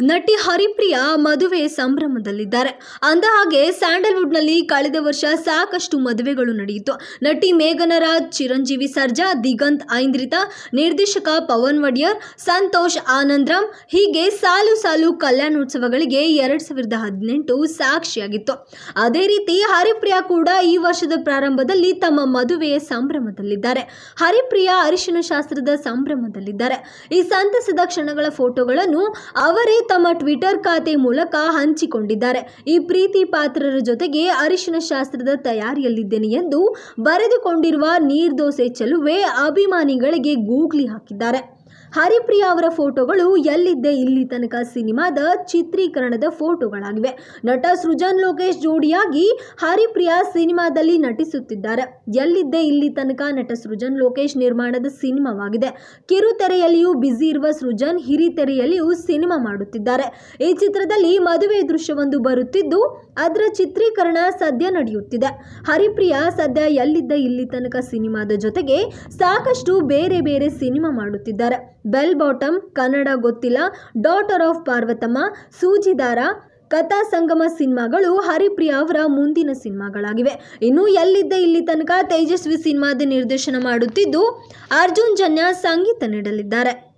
ನಟಿ ಹರಿಪ್ರಿಯಾ ಮದುವೆ ಸಂಭ್ರಮದಲ್ಲಿದ್ದಾರೆ. ಅಂದಹಾಗೆ ಸ್ಯಾಂಡಲ್ವುಡ್ನಲ್ಲಿ ಕಳೆದ ವರ್ಷ ಸಾಕಷ್ಟು ಮದುವೆಗಳು ನಡೆಯಿತು. ನಟಿ ಮೇಘನಾ ರಾಜ್, ಚಿರಂಜೀವಿ ಸರ್ಜಾ, ದಿಗಂತ್ ಐಂದ್ರಿತಾ, ನಿರ್ದೇಶಕ ಪವನ್ ಒಡೆಯರ್, ಸಂತೋಷ್ ಆನಂದ್ರಾಮ್ ಹೀಗೆ ಸಾಲು ಸಾಲು ಕಲ್ಯಾಣೋತ್ಸವಗಳಿಗೆ 2018 ಸಾಕ್ಷಿಯಾಗಿತ್ತು. ಅದೇ ರೀತಿ ಹರಿಪ್ರಿಯಾ ಕೂಡ ಈ ವರ್ಷದ ಪ್ರಾರಂಭದಲ್ಲಿ ತಮ್ಮ ಮದುವೆಯ ಸಂಭ್ರಮದಲ್ಲಿದ್ದಾರೆ. ಹರಿಪ್ರಿಯಾ ಅರಿಶಿನ ಶಾಸ್ತ್ರದ ಸಂಭ್ರಮದಲ್ಲಿದ್ದಾರೆ. ಈ ಸಂತಸದ ಕ್ಷಣಗಳ ಫೋಟೋಗಳನ್ನು ಅವರೇ ತಮ್ಮ ಟ್ವಿಟರ್ ಖಾತೆ ಮೂಲಕ ಹಂಚಿಕೊಂಡಿದ್ದಾರೆ. ಈ ಪ್ರೀತಿ ಪಾತ್ರರ ಜೊತೆಗೆ ಅರಿಶಿನ ಶಾಸ್ತ್ರದ ತಯಾರಿಯಲ್ಲಿದ್ದೇನೆ ಎಂದು ಬರೆದುಕೊಂಡಿರುವ ನೀರ್ದೋಸೆ ಚೆಲುವೆ ಅಭಿಮಾನಿಗಳಿಗೆ ಗೂಗ್ಲಿ ಹಾಕಿದ್ದಾರೆ. ಹರಿಪ್ರಿಯಾ ಅವರ ಫೋಟೋಗಳು ಎಲ್ಲಿದ್ದೆ ಇಲ್ಲಿ ತನಕ ಸಿನಿಮಾದ ಚಿತ್ರೀಕರಣದ ಫೋಟೋಗಳಾಗಿವೆ. ನಟ ಸೃಜನ್ ಲೋಕೇಶ್ ಜೋಡಿಯಾಗಿ ಹರಿಪ್ರಿಯಾ ಸಿನಿಮಾದಲ್ಲಿ ನಟಿಸುತ್ತಿದ್ದಾರೆ. ಎಲ್ಲಿದ್ದೆ ಇಲ್ಲಿ ತನಕ ನಟ ಸೃಜನ್ ಲೋಕೇಶ್ ನಿರ್ಮಾಣದ ಸಿನಿಮಾವಾಗಿದೆ. ಕಿರುತೆರೆಯಲ್ಲಿಯೂ ಬ್ಯುಸಿ ಇರುವ ಸೃಜನ್ ಹಿರಿತೆರೆಯಲ್ಲಿಯೂ ಸಿನಿಮಾ ಮಾಡುತ್ತಿದ್ದಾರೆ. ಈ ಚಿತ್ರದಲ್ಲಿ ಮದುವೆ ದೃಶ್ಯವೊಂದು ಬರುತ್ತಿದ್ದು ಅದರ ಚಿತ್ರೀಕರಣ ಸದ್ಯ ನಡೆಯುತ್ತಿದೆ. ಹರಿಪ್ರಿಯಾ ಸದ್ಯ ಎಲ್ಲಿದ್ದ ಇಲ್ಲಿ ತನಕ ಸಿನಿಮಾದ ಜೊತೆಗೆ ಸಾಕಷ್ಟು ಬೇರೆ ಬೇರೆ ಸಿನಿಮಾ ಮಾಡುತ್ತಿದ್ದಾರೆ. ಬೆಲ್ ಬಾಟಮ್, ಕನ್ನಡ ಗೊತ್ತಿಲ್ಲ, ಡಾಟರ್ ಆಫ್ ಪಾರ್ವತಮ್ಮ, ಸೂಜಿದಾರ, ಕಥಾ ಸಂಗಮ ಸಿನಿಮಾಗಳು ಹರಿಪ್ರಿಯಾ ಅವರ ಮುಂದಿನ ಸಿನಿಮಾಗಳಾಗಿವೆ. ಇನ್ನು ಎಲ್ಲಿದ್ದೆ ಇಲ್ಲಿ ತನಕ ತೇಜಸ್ವಿ ಸಿನಿಮಾದ ನಿರ್ದೇಶನ ಮಾಡುತ್ತಿದ್ದು ಅರ್ಜುನ್ ಜನ್ಯ ಸಂಗೀತ ನೀಡಲಿದ್ದಾರೆ.